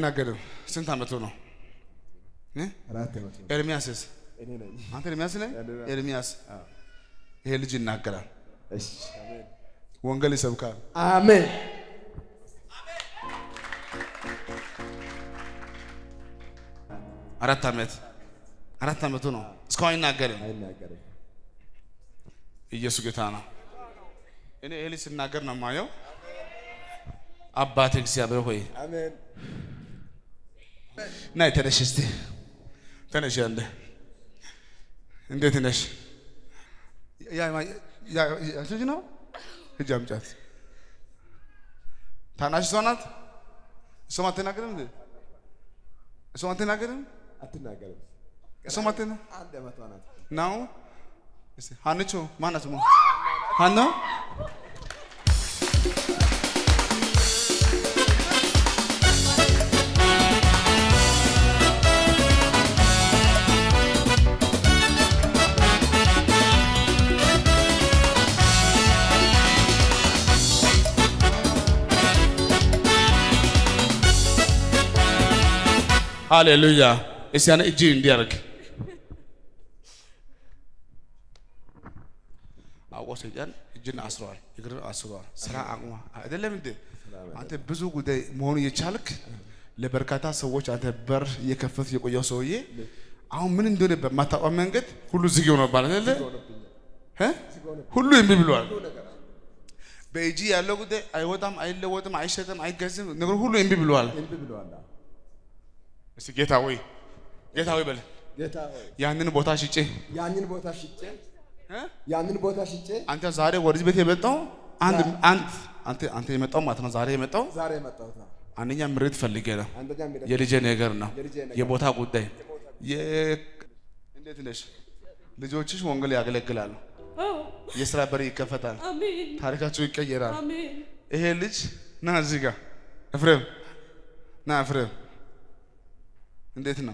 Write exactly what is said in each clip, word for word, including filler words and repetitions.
አይናገርም ስንት አመቱ ነው እ አራት አመቱ ኤርሚያስስ እኔ ነኝ አንተ ኤርሚያስ ነህ ኤርሚያስ ይሄ ልጅ ይናገራል እሺ አሜን ወንጌል ይሰብካል አሜን አራት አመት አራት አመቱ ነው እስካሁን ይናገራል አይናገርም ኢየሱስ ጌታ ነው እኔ ይሄ ልጅ ሲናገር ነው ማየው አባቴ እግዚአብሔር ሆይ አሜን ናይ ተነሽ እስቲ ተነሽ አንተ እንዴት ነሽ ያ ያ አንቺ ነው ህጃም ጫት ታናሽ ሶናት ሶማት ተናገረም እንዴ ሶማት ተናገረም አትናገርም ሶማት አንድ አመት ናት ናው እሺ ሃንቾ ማናት ሞ ሃኖ ሃሌሉያ እሲያነ እጂ እንዲያርግ አወሰጃን እጅን አስሯል እግር አስሯል ስራ አቅማ አይደለም እንዴ አንተ ብዙ ጉዳይ መሆኑ የቻልክ ለበርካታ ሰዎች አንተ በር የከፈት የቆየው ሰውዬ አሁን ምን እንደሆነ በማታውቀው መንገድ ሁሉ ዝግ ነው ማለት አይደለ እ ሁሉ እምቢ ብሏል በእጂ ያለው ጉዳይ አይወጣም አይለወጥም አይሸጥም አይገዝም ነገር ሁሉ እምቢ ብሏል እምቢ ብሏል እሺ ጌታ ሆይ ጌታ ሆይ በል ጌታ ሆይ ያንን ቦታ ሽጬ ያንን ቦታ ሽጬ እ ያንን ቦታ ሽጬ አንተ ዛሬ ወደዚህ ቤት የመጣው አንድ አንድ አንተ አንተ የመጣው ማለት ነው ዛሬ የመጣው ዛሬ የመጣው አንደኛ ምሬት ፈልጌ ነው አንደኛ ምሬት የልጄ ነገር ነው የቦታ ጉዳይ የ እንዴት ነሽ ልጆችሽ ወንጌል ያገለግላሉ የሥራ በር ይከፈታል አሜን ታሪካቸው ይቀየራል አሜን ይሄ ልጅ ና እዚህ ጋር ኤፍሬም ና ኤፍሬም እንዴት ነው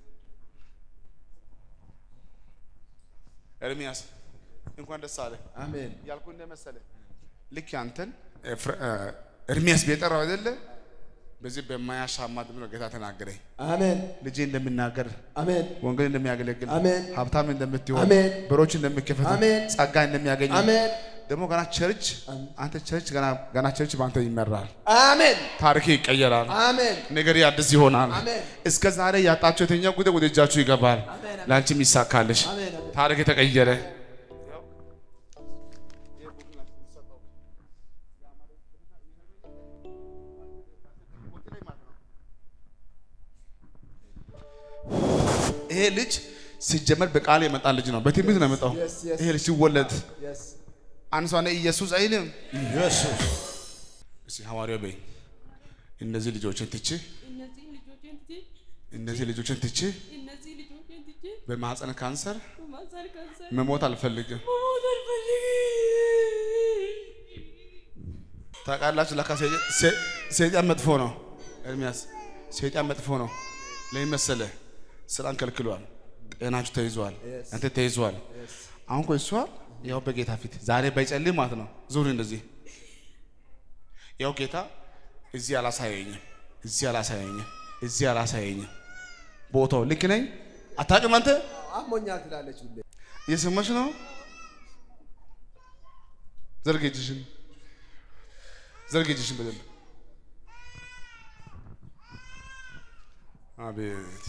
ኤርሚያስ እንኳን ደስ አለ አሜን ያልኩ እንደመሰለ ልክ አንተን ኤርሚያስ ቢጠራው አይደለ በዚህ በማያሻማ ድምፅ ጌታ ተናገረኝ አሜን ልጄ እንደምናገር አሜን ወንጌል እንደሚያገለግል አሜን ሀብታም እንደምትሆን አሜን በሮች እንደምትከፈት አሜን ጸጋ እንደሚያገኝ አሜን ደግሞ ገና ቸርች አንተ ቸርች ገና ገና ቸርች ባንተ ይመራል አሜን ታሪክ ይቀየራል አሜን ነገር ያድስ ይሆናል አሜን እስከ ዛሬ ያጣቸው የተኛ ጉዳይ ወደ እጃችሁ ይገባል ላንቺም ይሳካልሽ ታሪክ ተቀየረ ይሄ ልጅ ሲጀመር በቃል የመጣ ልጅ ነው በትንቢት ነው የመጣው ይሄ ልጅ ሲወለድ አንሷነ ኢየሱስ አይልም ኢየሱስ እሺ ሐዋርያው በይ እነዚህ ልጆችን ትቼ እነዚህ ልጆችን ትቼ እነዚህ ልጆችን ትቼ እነዚህ ልጆችን ትቼ በማህፀን ካንሰር በማህፀን ካንሰር መሞት አልፈልግም መሞት አልፈልግም ታውቃላችሁ ለካ ሰይጣን መጥፎ ነው ኤርሚያስ ሰይጣን መጥፎ ነው ለምን መሰለህ ስራን ከልክሏል ጤናችሁ ተይዟል አንተ ተይዟል አሁን ቆይሷ ያው በጌታ ፊት ዛሬ ባይጸልይ ማለት ነው ዙር እንደዚህ ያው ጌታ እዚህ አላሳየኝም እዚህ አላሳየኝም እዚህ አላሳየኝም ቦታው ልክ ነኝ አታውቅም አንተ አሞኛል ትላለች ሁሌ እየሰማሽ ነው ዘርጌጅሽን ዘርጌጅሽን በደንብ አቤት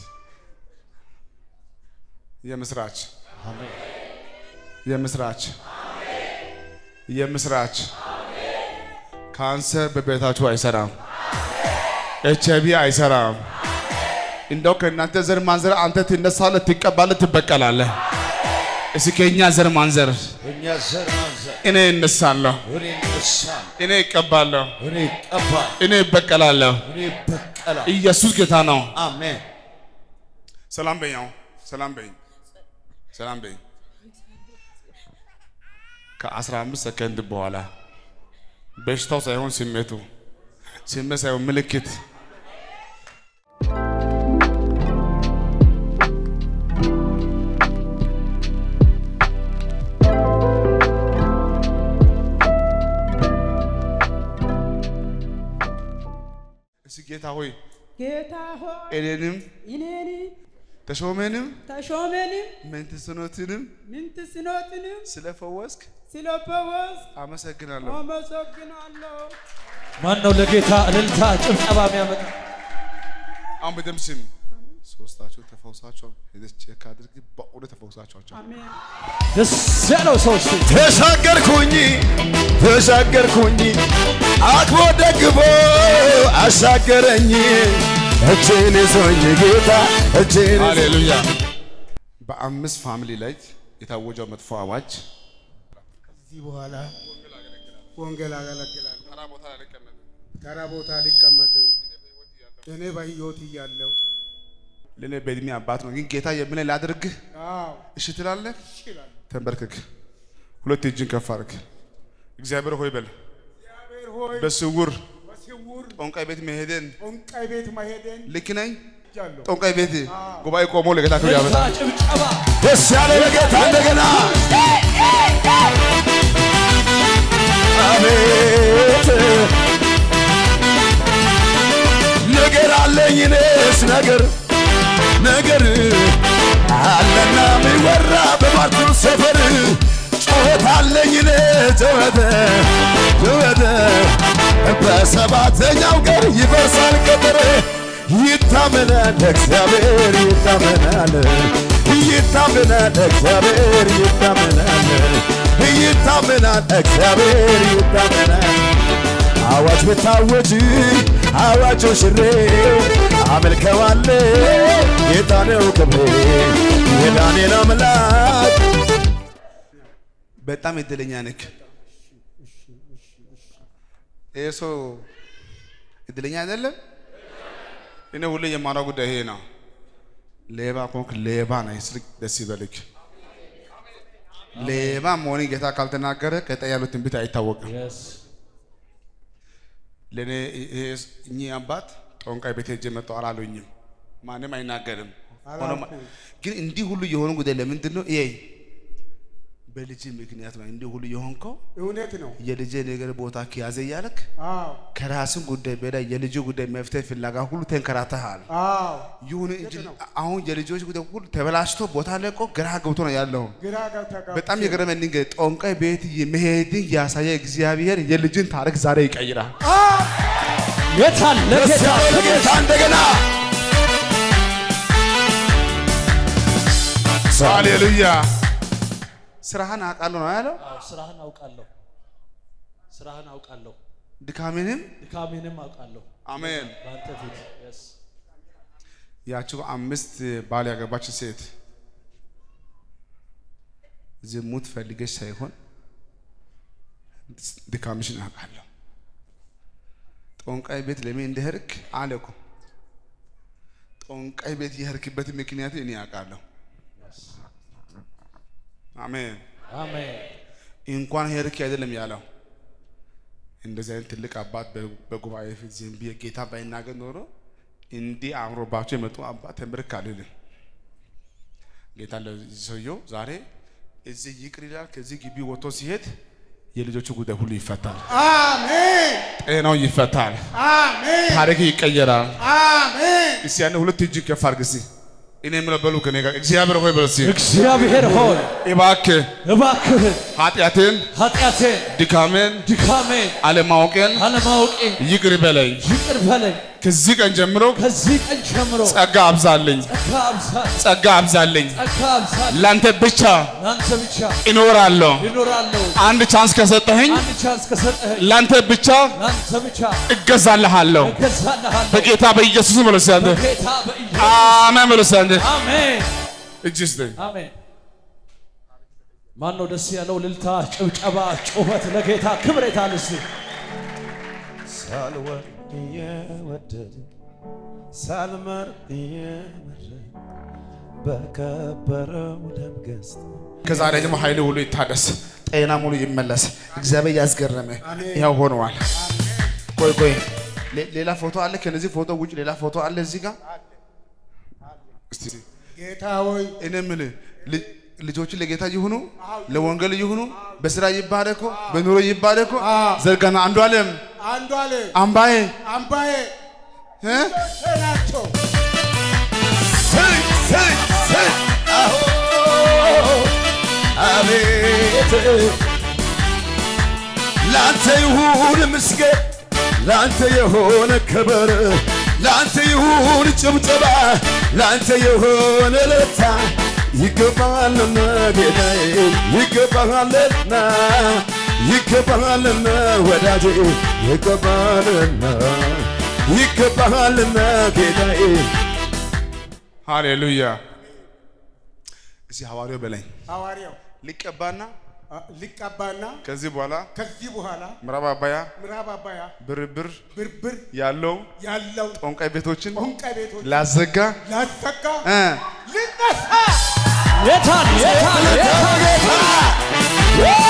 የምስራች አሜን የምስራች አሜን የምስራች አሜን ካንሰር በቤታችሁ አይሰራም ኤች አይ ቪ አይሰራም እንደው ከእናንተ ዘር ማንዘር አንተ ትነሳለህ ትቀባለህ ትበቀላለህ እስከኛ ዘር ማንዘር እኛ ዘር ማንዘር እኔ እነሳለሁ እኔ እነሳለሁ እኔ እቀባለሁ እኔ እቀባለሁ እኔ እበቀላለሁ እኔ እበቀላለሁ ኢየሱስ ጌታ ነው አሜን ሰላም በያው ሰላም በይ ሰላም በይ ከአስራ አምስት ሰከንድ በኋላ በሽታው ሳይሆን ስሜቱ ስሜት ሳይሆን ምልክት እሺ ጌታ ሆይ ጌታ ሆይ እኔንም እኔንም ተሾመንም ተሾመንም ምንትስኖትንም ምንትስኖትንም ስለፈወስክ ስለፈወስክ አመሰግናለሁ አመሰግናለሁ ማን ነው ለጌታ እልልታ ጭብጨባ የሚያመጣ? አሁን በደም ስም ሶስታችሁ ተፈውሳችሁ ሄደች ቼክ አድርጊ በቁደ ተፈውሳችሁ አሜን ደስ ያለው ሰው እስቲ ተሻገርኩኝ ተሻገርኩኝ አክቦ ደግፎ አሻገረኝ እጄን ይዞኝ ጌታ እጄን ሃሌሉያ በአምስት ፋሚሊ ላይ የታወጀው መጥፎ አዋጅ ከዚህ በኋላ ወንጌል አገለግላለሁ ተራ ቦታ ላይ ልቀመጥ ተራ ቦታ ልቀመጥም እኔ በሕይወት እያለሁ ለኔ በእድሜ አባት ነው ግን ጌታ የምን ላድርግ አዎ እሺ ትላለህ ይችላል ተንበርክክ ሁለት እጅን ከፍ አድርግ እግዚአብሔር ሆይ በል እግዚአብሔር ሆይ በስውር በስውር ጦንቃይ ቤት መሄድን ጦንቃይ ቤት መሄድን ልክ ነኝ ጃለሁ ጦንቃይ ቤት ጉባኤ ቆሞ ለጌታ ክብር እልልታ ያመጣል ጭብጨባ ደስ ያለ ለጌታ እንደገና አቤት ነገር አለኝ እኔስ ነገር ነገር አለና የሚወራ በማርቱ ሰፈር ጩኸት አለኝ እኔ ጩኸት ጩኸት በሰባተኛው ቀን ይፈርሳል ቅጥር ይታመናል እግዚአብሔር ይታመናል ይታመናል እግዚአብሔር ይታመናል ይታመናል እግዚአብሔር ይታመናል አዋጅ በታወጅ አዋጅ ሽሬ አመልከዋለሁ ጌታ ነው ክብሬ የዳንኤል አምላክ በጣም እድለኛ ነህ ኤሶ እድለኛ አይደለም እኔ ሁሌ የማራው ጉዳይ ይሄ ነው ሌባ ኮንክ ሌባ ነህ ስልክ ደስ ይበልክ ሌባ መሆኔ ጌታ ካልተናገረ ከጠያ ያሉት ትንቢት አይታወቅም ለኔ እኚ አባት ጦንቃይ ቤት ሄጄ መጣሁ አላሉኝም ማንም አይናገርም ሆኖም ግን እንዲህ ሁሉ የሆኑ ጉዳይ ለምንድን ነው ይሄ በልጅ ምክንያት ነው እንዲህ ሁሉ የሆንከው እውነት ነው የልጅ ነገር ቦታ ከያዘ ያለክ አዎ ከራስን ጉዳይ በላይ የልጅ ጉዳይ መፍትሄ ፍላጋ ሁሉ ተንከራተሃል አዎ ይሁን እንጂ አሁን የልጆች ጉዳይ ሁሉ ተበላሽቶ ቦታ ለቆ ግራ ገብቶ ነው ያለው ግራ ገብቶ በጣም የገረመኝ ነገር ጦንቃይ ቤት የመሄድን ያሳየ እግዚአብሔር የልጅን ታሪክ ዛሬ ይቀይራል የታል ለጌታ ለጌታ እንደገና ሃሌሉያ ስራህን አውቃለሁ ነው ያለው አዎ ስራህን አውቃለሁ ስራህን አውቃለሁ ድካሜንም ድካሜንም አውቃለሁ አሜን ባንተ ፊት yes ያቺው አምስት ባል ያገባች ሴት ዝሙት ፈልገሽ ሳይሆን ድካምሽን አውቃለሁ ጦንቃይ ቤት ለምን እንደሄድክ አለኩ ጦንቃይ ቤት የሄድክበት ምክንያት እኔ አውቃለሁ አሜን አሜን እንኳን ሄድክ አይደለም ያለው እንደዚህ አይነት ትልቅ አባት በጉባኤ ፊት ዝም ብዬ ጌታ ባይናገር ኖሮ እንዲህ አምሮባቸው የመጡ አባት ተንበርካለሁ ጌታ ለሰውየው ዛሬ እዚህ ይቅር ይላል ከዚህ ግቢ ወጥቶ ሲሄድ የልጆቹ ጉዳይ ሁሉ ይፈታል አሜን ጤናው ይፈታል አሜን ታሪክ ይቀየራል አሜን እስቲ ያኔ ሁለት እጅ ከፍ አድርግ እስቲ እኔ የምለው በሉ ከኔ ጋር እግዚአብሔር ሆይ በሉ እስቲ እግዚአብሔር ሆይ እባክህ እባክህ ኃጢአቴን ኃጢአቴን ድካሜን ድካሜን አለማወቄን አለማወቄን ይቅር በለኝ ይቅር በለኝ ከዚህ ቀን ጀምሮ ከዚህ ቀን ጀምሮ ጸጋ አብዛልኝ ጸጋ አብዛልኝ ጸጋ አብዛልኝ ጸጋ አብዛልኝ ላንተ ብቻ ላንተ ብቻ እኖራለሁ ይኖራለሁ አንድ ቻንስ ከሰጠኸኝ አንድ ቻንስ ከሰጠኸኝ ላንተ ብቻ ላንተ ብቻ እገዛልሃለሁ እገዛልሃለሁ በጌታ በኢየሱስ መልስ አንተ በጌታ በኢየሱስ አሜን መልስ አንተ አሜን እጅስ አሜን ማን ነው ደስ ያለው ልልታ ጭብጨባ ጩኸት ለጌታ ክብር ይታልስ ሳልወድ የወደድ ሳልመርጥ የመረጥ በከበረው ደም ገዝቶ ከዛሬ ደግሞ ኃይል ሁሉ ይታደስ ጤና ሙሉ ይመለስ እግዚአብሔር ያስገረመ ያው ሆነዋል ቆይ ቆይ ሌላ ፎቶ አለ ከነዚህ ፎቶ ውጭ ሌላ ፎቶ አለ እዚህ ጋር እስቲ ጌታ ሆይ እኔ ምን ልጆች ለጌታ ይሁኑ ለወንጌል ይሁኑ በስራ ይባረኩ በኑሮ ይባረኩ ዘርጋና አንዱ ዓለም አንዱ ዓለም አምባዬ አምባዬ ናቸው ሰይ ሰይ ሰይ አዎ አቤት ላንተ ይሁን ምስጋና ላንተ የሆነ ክብር ላንተ ይሁን ጭብጨባ ላንተ ይሁን እልልታ ይገባልና ጌታዬ ይገባልና ይገባልና ወዳጄ ይገባልና ይገባልና ጌታዬ ሃሌሉያ እዚህ ሐዋርያው በላይ ሐዋርያው ሊቀባና ሊቀባና ከዚህ በኋላ ከዚህ በኋላ ምዕራብ አባያ ምዕራብ አባያ ብርብር ብርብር ያለው ያለው ጦንቃይ ቤቶችን ጦንቃይ ቤቶች ላዘጋ ላዘጋ እ ልነሳ የታል የታል የታል